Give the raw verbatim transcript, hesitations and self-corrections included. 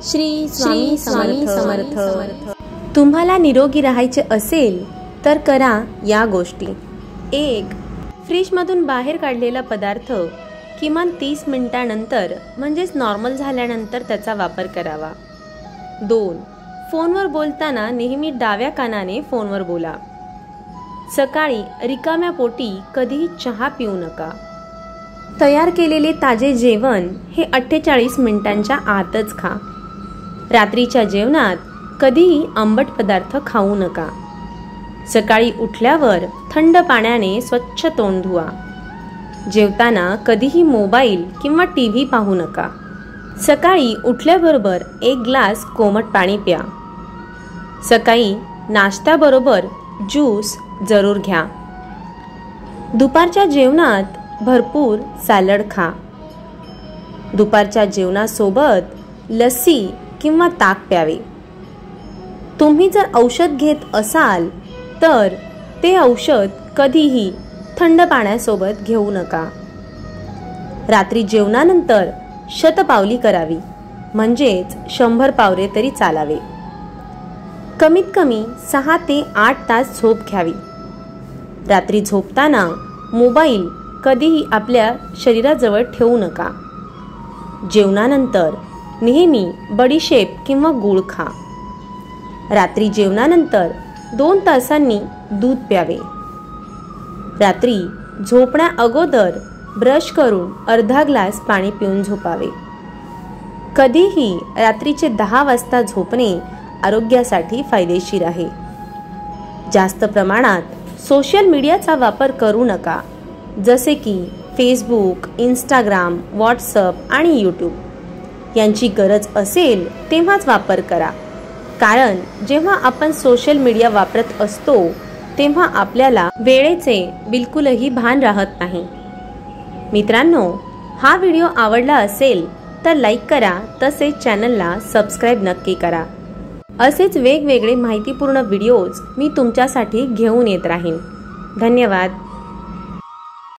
श्री स्वामी समर्थ समर्थ। तुम्हाला निरोगी राहायचे असेल तर करा या गोष्टी। एक, फ्रीजमधून बाहेर काढलेला पदार्थ किमान तीस मिनिटांनंतर म्हणजेच नॉर्मल झाल्यानंतर त्याचा वापर करावा। दोन, फोनवर बोलताना नेहमी डाव्या कानाने फोनवर बोला। सकाळी रिकाम्या पोटी कधीही चहा पिऊ नका। तयार केलेले ताजे जेवण हे अठ्ठेचाळीस मिनिटांच्या आतच खा। रात्रीच्या जेवणात कधीही आंबट पदार्थ खाऊ नका। सकाळी उठल्यावर थंड पाण्याने स्वच्छ तोंड धुवा। जेवताना कधीही मोबाईल किंवा टी व्ही पाहू नका। सकाळी उठल्याबरोबर एक ग्लास कोमट पाणी प्या। सकाळी नाश्त्याबरोबर ज्यूस जरूर घ्या। दुपारच्या जेवणात भरपूर सॅलड खा। दुपारच्या जेवणासोबत लस्सी किंवा ताक प्यावे। तुम्ही जर औषध घेत असाल तर ते औषध कधीही थंड पाण्यासोबत घेऊ नका। रात्री जेवणानंतर शतपावली करावी, म्हणजेच शंभर पावले तरी चालावे। कमीत कमी सहा ते आठ तास झोप घ्यावी। रात्री झोपताना मोबाईल कधीही आपल्या शरीराजवळ ठेवू नका। जेवणानंतर नेहमी बडीशेप किंवा गूळ खा। रात्री जेवणानंतर दोन तासांनी दूध प्यावे। रात्री झोपण्या अगोदर ब्रश करून अर्धा ग्लास पाणी पिऊन झोपावे। कधीही रात्रीचे दहा वाजता झोपणे आरोग्यासाठी फायदेशीर आहे। जास्त प्रमाणात सोशल मीडियाचा वापर करू नका, जसे की फेसबुक, इंस्टाग्राम, व्हॉट्सअप आणि यूट्यूब। यांची गरज असेल तेव्हाच वापर करा, कारण जेव्हा आपण सोशल मीडिया वापरत असतो तेव्हा आपल्याला वेळेचे बिलकुलही भान राहत नाही। मित्रांनो, हा व्हिडिओ आवडला असेल तर लाईक करा, तसेच चॅनलला सबस्क्राईब नक्की करा। असेच वेगवेगळे माहितीपूर्ण व्हिडिओज मी तुमच्यासाठी घेऊन येत राहीन। धन्यवाद।